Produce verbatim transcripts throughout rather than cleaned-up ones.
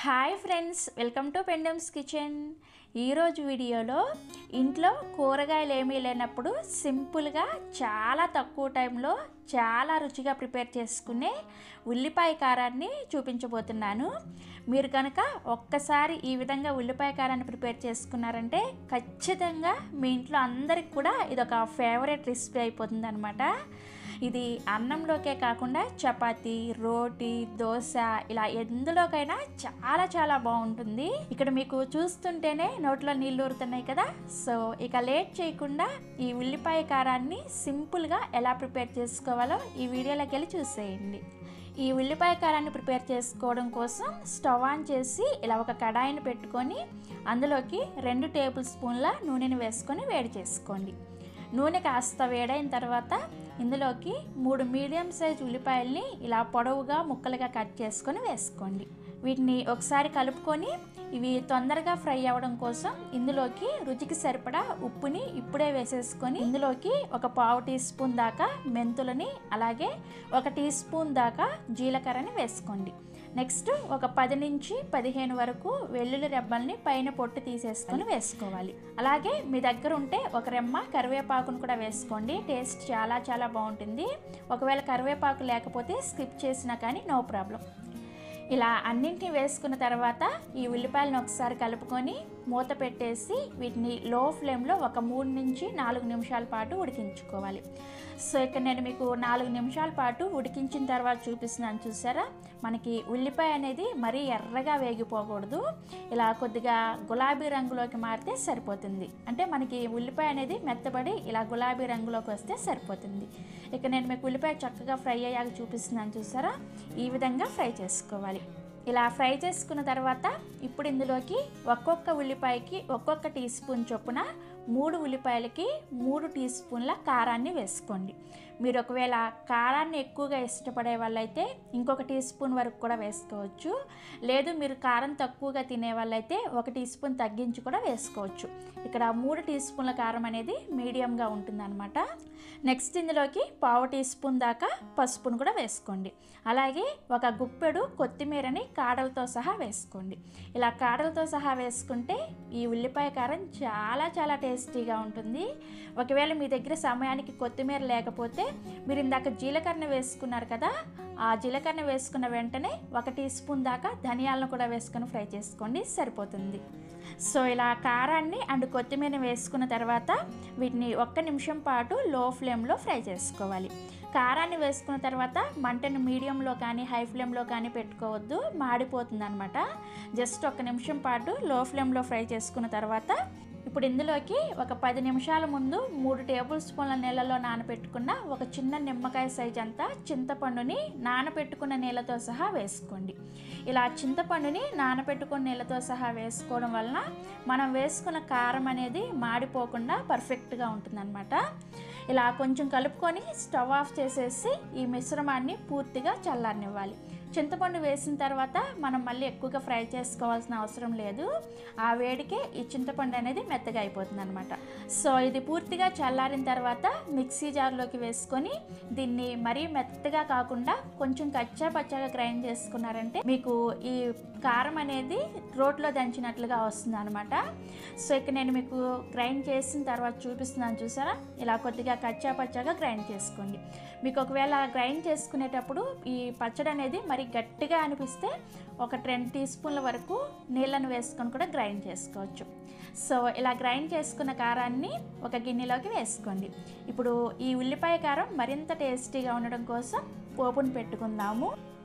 Hi friends, welcome to Pendem's kitchen. ఈరోజు వీడియోలో ఇంట్లో కూరగాయలు ఏమీ లేనప్పుడు సింపుల్గా చాలా తక్కువ టైంలో చాలా రుచిగా ప్రిపేర్ చేసుకునే ఉల్లిపాయ కారాన్ని చూపించబోతున్నాను. మీరు కనుక ఒక్కసారి ఈ విధంగా ఉల్లిపాయ కారాన్ని ప్రిపేర్ చేసుకున్నారంటే ఖచ్చితంగా మీ ఇంట్లో అందరికి కూడా ఇదొక ఫేవరెట్ రెసిపీ అయిపోతుంది అనమాట. ఇది అన్నంలోకే కాకుండా చపాతీ, రోటీ, దోశ ఇలా ఎందులోకైనా చాలా చాలా బాగుంటుంది. ఇక్కడ మీకు చూస్తుంటేనే నోట్లో నీళ్ళు ఊరుతున్నాయి కదా. సో ఇక లేట్ చేయకుండా ఈ ఉల్లిపాయ కారాన్ని సింపుల్గా ఎలా ప్రిపేర్ చేసుకోవాలో ఈ వీడియోలోకి వెళ్ళి చూసేయండి. ఈ ఉల్లిపాయ కారాన్ని ప్రిపేర్ చేసుకోవడం కోసం స్టవ్ ఆన్ చేసి ఇలా ఒక కడాయిని పెట్టుకొని అందులోకి రెండు టేబుల్ స్పూన్ల నూనెని వేసుకొని వేడి చేసుకోండి. నూనె కాస్త వేడైన తర్వాత ఇందులోకి మూడు మీడియం సైజ్ ఉల్లిపాయల్ని ఇలా పొడవుగా ముక్కలుగా కట్ చేసుకొని వేసుకోండి. వీటిని ఒకసారి కలుపుకొని ఇవి తొందరగా ఫ్రై అవ్వడం కోసం ఇందులోకి రుచికి సరిపడా ఉప్పుని ఇప్పుడే వేసేసుకొని ఇందులోకి ఒక పావు టీ స్పూన్ దాకా మెంతులని అలాగే ఒక టీ స్పూన్ దాకా జీలకర్రని వేసుకోండి. నెక్స్ట్ ఒక పది నుంచి పదిహేను వరకు వెల్లుల్లి రెబ్బల్ని పైన పొట్టు తీసేసుకొని వేసుకోవాలి. అలాగే మీ దగ్గర ఉంటే ఒక రెమ్మ కరివేపాకును కూడా వేసుకోండి. టేస్ట్ చాలా చాలా బాగుంటుంది. ఒకవేళ కరివేపాకు లేకపోతే స్కిప్ చేసినా కానీ నో ప్రాబ్లం. ఇలా అన్నింటినీ వేసుకున్న తర్వాత ఈ ఉల్లిపాయలను ఒకసారి కలుపుకొని మూత పెట్టేసి వీటిని లో ఫ్లేమ్లో ఒక మూడు నుంచి నాలుగు నిమిషాల పాటు ఉడికించుకోవాలి. సో ఇక్కడ నేను మీకు నాలుగు నిమిషాల పాటు ఉడికించిన తర్వాత చూపిస్తున్నాను. చూసారా, మనకి ఉల్లిపాయ అనేది మరీ ఎర్రగా వేగిపోకూడదు. ఇలా కొద్దిగా గులాబీ రంగులోకి మారితే సరిపోతుంది. అంటే మనకి ఉల్లిపాయ అనేది మెత్తబడి ఇలా గులాబీ రంగులోకి వస్తే సరిపోతుంది. ఇక నేను మీకు ఉల్లిపాయ చక్కగా ఫ్రై అయ్యాక చూపిస్తున్నాను. చూసారా, ఈ విధంగా ఫ్రై చేసుకోవాలి. ఇలా ఫ్రై చేసుకున్న తర్వాత ఇప్పుడు ఇందులోకి ఒక్కొక్క ఉల్లిపాయకి ఒక్కొక్క టీ స్పూన్ చొప్పున మూడు ఉల్లిపాయలకి మూడు టీ స్పూన్ల కారాన్ని వేసుకోండి. మీరు ఒకవేళ కారాన్ని ఎక్కువగా ఇష్టపడే వాళ్ళైతే ఇంకొక టీ స్పూన్ వరకు కూడా వేసుకోవచ్చు. లేదు మీరు కారం తక్కువగా తినే వాళ్ళైతే ఒక టీ స్పూన్ తగ్గించి కూడా వేసుకోవచ్చు. ఇక్కడ మూడు టీ స్పూన్ల కారం అనేది మీడియంగా ఉంటుందన్నమాట. నెక్స్ట్ ఇందులోకి పావు టీ స్పూన్ దాకా పసుపును కూడా వేసుకోండి. అలాగే ఒక గుప్పెడు కొత్తిమీరని కాడలతో సహా వేసుకోండి. ఇలా కాడలతో సహా వేసుకుంటే ఈ ఉల్లిపాయ కారం చాలా చాలా టేస్టీగా ఉంటుంది. ఒకవేళ మీ దగ్గర సమయానికి కొత్తిమీర లేకపోతే మీరు ఇందాక జీలకర్ర వేసుకున్నారు కదా, ఆ జీలకర్ర వేసుకున్న వెంటనే ఒక టీ స్పూన్ దాకా ధనియాలను కూడా వేసుకొని ఫ్రై చేసుకోండి, సరిపోతుంది. సో ఇలా కారాన్ని అండ్ కొత్తిమీర వేసుకున్న తర్వాత వీటిని ఒక్క నిమిషం పాటు లో ఫ్లేమ్లో ఫ్రై చేసుకోవాలి. కారాన్ని వేసుకున్న తర్వాత మంటను మీడియంలో కానీ హై ఫ్లేమ్లో కానీ పెట్టుకోవద్దు, మాడిపోతుంది అనమాట. జస్ట్ ఒక నిమిషం పాటు లో ఫ్లేమ్లో ఫ్రై చేసుకున్న తర్వాత ఇప్పుడు ఇందులోకి ఒక పది నిమిషాల ముందు మూడు టేబుల్ స్పూన్ల నీళ్ళలో నానబెట్టుకున్న ఒక చిన్న నిమ్మకాయ సైజ్ అంతా చింతపండుని నానబెట్టుకున్న నీళ్ళతో సహా వేసుకోండి. ఇలా చింతపండుని నానబెట్టుకున్న నీళ్ళతో సహా వేసుకోవడం వలన మనం వేసుకున్న కారం అనేది మాడిపోకుండా పర్ఫెక్ట్గా ఉంటుందన్నమాట. ఇలా కొంచెం కలుపుకొని స్టవ్ ఆఫ్ చేసేసి ఈ మిశ్రమాన్ని పూర్తిగా చల్లారనివ్వాలి. చింతపండు వేసిన తర్వాత మనం మళ్ళీ ఎక్కువగా ఫ్రై చేసుకోవాల్సిన అవసరం లేదు. ఆ వేడికే ఈ చింతపండు అనేది మెత్తగా అయిపోతుంది అనమాట. సో ఇది పూర్తిగా చల్లారిన తర్వాత మిక్సీ జార్లోకి వేసుకొని దీన్ని మరీ మెత్తగా కాకుండా కొంచెం కచ్చా పచ్చాగా గ్రైండ్ చేసుకున్నారంటే మీకు ఈ కారం అనేది రోట్లో దంచినట్లుగా వస్తుంది అనమాట. సో ఇక్కడ నేను మీకు గ్రైండ్ చేసిన తర్వాత చూపిస్తున్నాను. చూసారా, ఇలా కొద్దిగా కచ్చా పచ్చాగా గ్రైండ్ చేసుకోండి. మీకు ఒకవేళ గ్రైండ్ చేసుకునేటప్పుడు ఈ పచ్చడి అనేది మరి గట్టిగా అనిపిస్తే ఒక రెండు టీ స్పూన్ల వరకు నీళ్ళను వేసుకొని కూడా గ్రైండ్ చేసుకోవచ్చు. సో ఇలా గ్రైండ్ చేసుకున్న కారాన్ని ఒక గిన్నెలోకి వేసుకోండి. ఇప్పుడు ఈ ఉల్లిపాయ కారం మరింత టేస్టీగా ఉండడం కోసం పోపును పెట్టుకుందాము.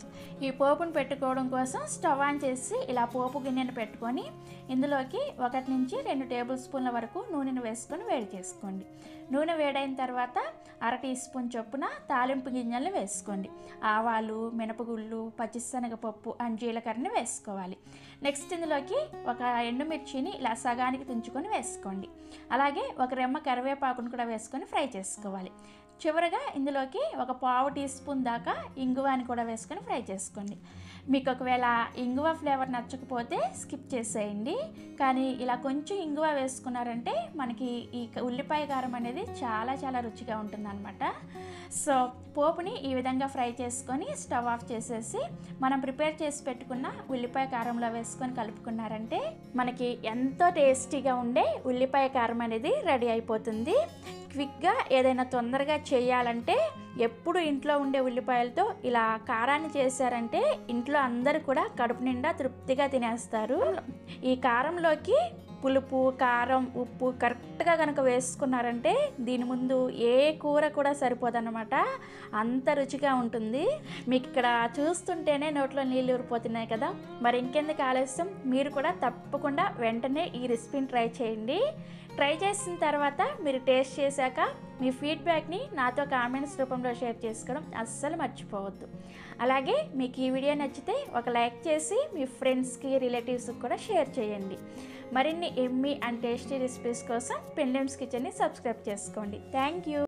ఈ పోపును పెట్టుకోవడం కోసం స్టవ్ ఆన్ చేసి ఇలా పోపు గిన్నెను పెట్టుకొని ఇందులోకి ఒకటి నుంచి రెండు టేబుల్ స్పూన్ల వరకు నూనెను వేసుకొని వేడి చేసుకోండి. నూనె వేడైన తర్వాత అర టీ స్పూన్ చొప్పున తాలింపు గింజలను వేసుకోండి. ఆవాలు, మినపగుళ్ళు, పచ్చిశనగపప్పు అండ్ జీలకర్రని వేసుకోవాలి. నెక్స్ట్ ఇందులోకి ఒక ఎండుమిర్చిని ఇలా సగానికి తుంచుకొని వేసుకోండి. అలాగే ఒక రెమ్మ కరివేపాకును కూడా వేసుకొని ఫ్రై చేసుకోవాలి. చివరగా ఇందులోకి ఒక పావు టీ స్పూన్ దాకా ఇంగువాని కూడా వేసుకొని ఫ్రై చేసుకోండి. మీకు ఒకవేళ ఇంగువ ఫ్లేవర్ నచ్చకపోతే స్కిప్ చేసేయండి. కానీ ఇలా కొంచెం ఇంగువ వేసుకున్నారంటే మనకి ఈ ఉల్లిపాయ కారం అనేది చాలా చాలా రుచిగా ఉంటుందన్నమాట. సో పోపుని ఈ విధంగా ఫ్రై చేసుకొని స్టవ్ ఆఫ్ చేసేసి మనం ప్రిపేర్ చేసి పెట్టుకున్న ఉల్లిపాయ కారంలో వేసుకొని కలుపుకున్నారంటే మనకి ఎంతో టేస్టీగా ఉండే ఉల్లిపాయ కారం అనేది రెడీ అయిపోతుంది. క్విక్గా ఏదైనా తొందరగా చేయాలంటే ఎప్పుడు ఇంట్లో ఉండే ఉల్లిపాయలతో ఇలా కారాన్ని చేశారంటే ఇంట్లో అందరూ కూడా కడుపు నిండా తృప్తిగా తినేస్తారు. ఈ కారంలోకి పులుపు, కారం, ఉప్పు కరెక్ట్గా కనుక వేసుకున్నారంటే దీని ముందు ఏ కూర కూడా సరిపోదన్నమాట. అంత రుచిగా ఉంటుంది. మీకు ఇక్కడ చూస్తుంటేనే నోట్లో నీళ్ళు ఊరిపోతున్నాయి కదా. మరి ఇంకెందుకు ఆలస్యం, మీరు కూడా తప్పకుండా వెంటనే ఈ రెసిపీని ట్రై చేయండి. ట్రై చేసిన తర్వాత మీరు టేస్ట్ చేశాక మీ ఫీడ్బ్యాక్ని నాతో కామెంట్స్ రూపంలో షేర్ చేసుకోవడం అస్సలు మర్చిపోవద్దు. అలాగే మీకు ఈ వీడియో నచ్చితే ఒక లైక్ చేసి మీ ఫ్రెండ్స్కి, రిలేటివ్స్కి కూడా షేర్ చేయండి. మరిన్ని ఎమ్మీ అండ్ టేస్టీ రెసిపీస్ కోసం పెండెమ్స్ కిచెన్ని సబ్స్క్రైబ్ చేసుకోండి. Thank you.